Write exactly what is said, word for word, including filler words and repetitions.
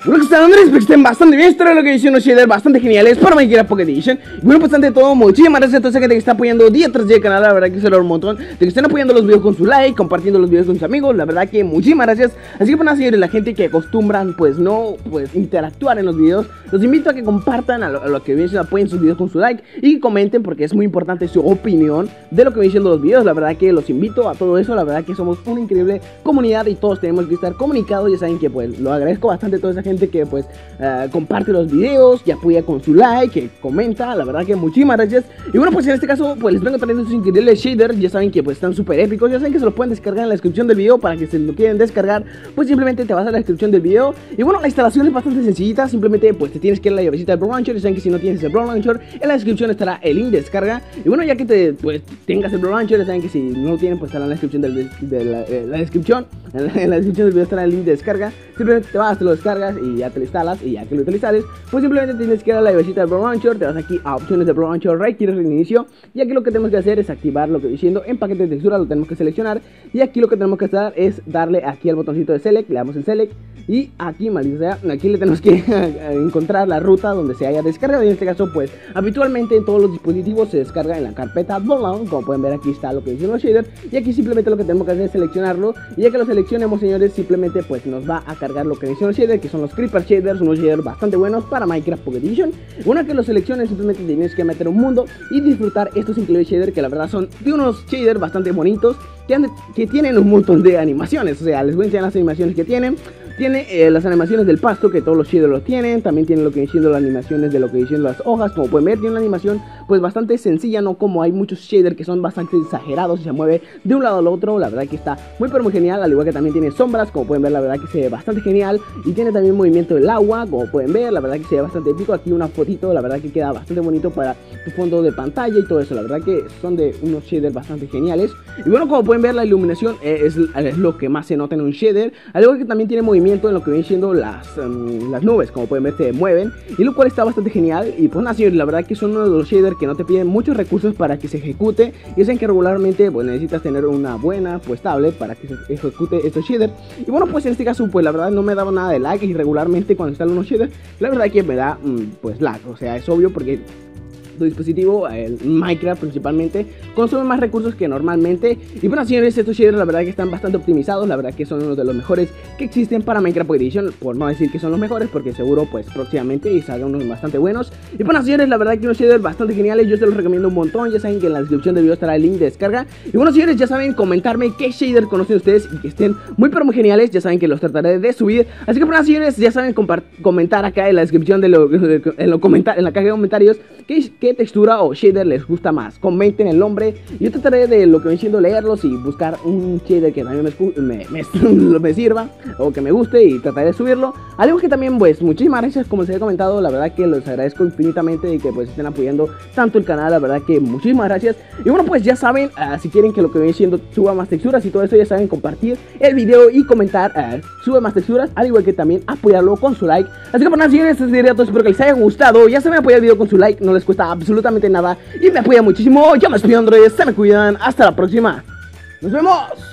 Bueno, que están Andrés, espero que estén bastante bien. Esto es lo que dicen unos shaders bastante geniales para Minecraft Pocket Edition. Y bueno, pues ante todo, muchísimas gracias a toda esa gente que está apoyando día tras día el canal. La verdad que se lo un montón, de que estén apoyando los videos con su like, compartiendo los videos con sus amigos. La verdad que muchísimas gracias. Así que para seguir la gente que acostumbran pues no pues interactuar en los videos, los invito a que compartan a lo, a lo que vienen, apoyen sus videos con su like y comenten, porque es muy importante su opinión de lo que vienen siendo los videos. La verdad que los invito a todo eso. La verdad que somos una increíble comunidad y todos tenemos que estar comunicados. Ya saben que pues lo agradezco bastante a toda esa gente que pues uh, comparte los videos, que apoya con su like, que comenta. La verdad que muchísimas gracias. Y bueno, pues en este caso pues les vengo trayendo estos increíbles shaders. Ya saben que pues están súper épicos. Ya saben que se los pueden descargar en la descripción del video. Para que se lo quieren descargar, pues simplemente te vas a la descripción del video. Y bueno, la instalación es bastante sencillita. Simplemente pues te tienes que ir a la llavecita del Bro Launcher. Ya saben que si no tienes el Bro Launcher, en la descripción estará el link de descarga. Y bueno, ya que te pues tengas el Bro Launcher, ya saben que si no lo tienen, pues estará en la descripción del, de la, eh, la descripción en la, en la descripción del video estará el link de descarga. Simplemente te vas, te lo descargas y ya te lo instalas. Y ya que lo utilizares, pues simplemente tienes que ir a la llavecita del Bro Launcher. Te vas aquí a opciones de Bro Launcher, right, quieres reinicio. Y aquí lo que tenemos que hacer es activar lo que estoy diciendo en paquete de textura. Lo tenemos que seleccionar. Y aquí lo que tenemos que hacer es darle aquí al botoncito de select. Le damos en select. Y aquí, maldito sea, aquí le tenemos que encontrar la ruta donde se haya descargado. Y en este caso, pues, habitualmente en todos los dispositivos se descarga en la carpeta download. Como pueden ver, aquí está lo que dicen los shaders. Y aquí simplemente lo que tenemos que hacer es seleccionarlo. Y ya que lo seleccionemos, señores, simplemente pues nos va a cargar lo que dicen los shaders, que son los Creeper Shaders, unos shaders bastante buenos para Minecraft Pocket Edition. Una que los selecciones, simplemente tienes que meter un mundo y disfrutar estos increíbles shaders, que la verdad son de unos shaders bastante bonitos, que, han, que tienen un montón de animaciones. O sea, les voy a enseñar las animaciones que tienen. Tiene eh, las animaciones del pasto, que todos los shaders los tienen. También tiene lo que diciendo las animaciones de lo que diciendo las hojas. Como pueden ver, tiene una animación pues bastante sencilla, no como hay muchos shaders que son bastante exagerados y se mueve de un lado al otro. La verdad que está muy pero muy genial. Al igual que también tiene sombras, como pueden ver, la verdad que se ve bastante genial. Y tiene también movimiento del agua, como pueden ver, la verdad que se ve bastante épico. Aquí una fotito, la verdad que queda bastante bonito para tu fondo de pantalla y todo eso. La verdad que son de unos shaders bastante geniales. Y bueno, como pueden ver, la iluminación es, es lo que más se nota en un shader. Al igual que también tiene movimiento en lo que vienen siendo las, um, las nubes, como pueden ver, se mueven, y lo cual está bastante genial. Y pues así, la verdad que son uno de los shaders que no te piden muchos recursos para que se ejecute. Y dicen que regularmente pues necesitas tener una buena pues tablet para que se ejecute estos shaders. Y bueno, pues en este caso pues la verdad no me daba nada de lag. Y regularmente cuando instalo unos shaders, la verdad que me da um, pues lag. O sea, es obvio porque tu dispositivo, el Minecraft principalmente, consume más recursos que normalmente. Y bueno, señores, estos shaders la verdad que están bastante optimizados. La verdad que son uno de los mejores que existen para Minecraft Pocket Edition, por no decir que son los mejores, porque seguro pues próximamente y salgan unos bastante buenos. Y bueno, señores, la verdad que unos shaders bastante geniales, yo se los recomiendo un montón. Ya saben que en la descripción del video estará el link de descarga. Y bueno, señores, ya saben, comentarme qué shader conocen ustedes y que estén muy pero muy geniales. Ya saben que los trataré de subir. Así que bueno, señores, ya saben, comentar acá en la descripción de lo, en, lo comentar, en la caja de comentarios qué, qué textura o shader les gusta más. Comenten el nombre y yo trataré de lo que voy diciendo leerlos y buscar un shader que también me, me, me, me sirva o que me guste, y trataré de subirlo. Al igual que también pues muchísimas gracias, como les había comentado. La verdad que los agradezco infinitamente de que pues estén apoyando tanto el canal. La verdad que muchísimas gracias. Y bueno, pues ya saben, uh, si quieren que lo que voy diciendo suba más texturas y todo eso, ya saben, compartir el video y comentar uh, sube más texturas, al igual que también apoyarlo con su like. Así que por nada, señores, este video todo, espero que les haya gustado. Ya saben, apoyar el video con su like, no les cuesta absolutamente nada y me apoya muchísimo. Yo me despido, Android, se me cuidan, hasta la próxima, nos vemos.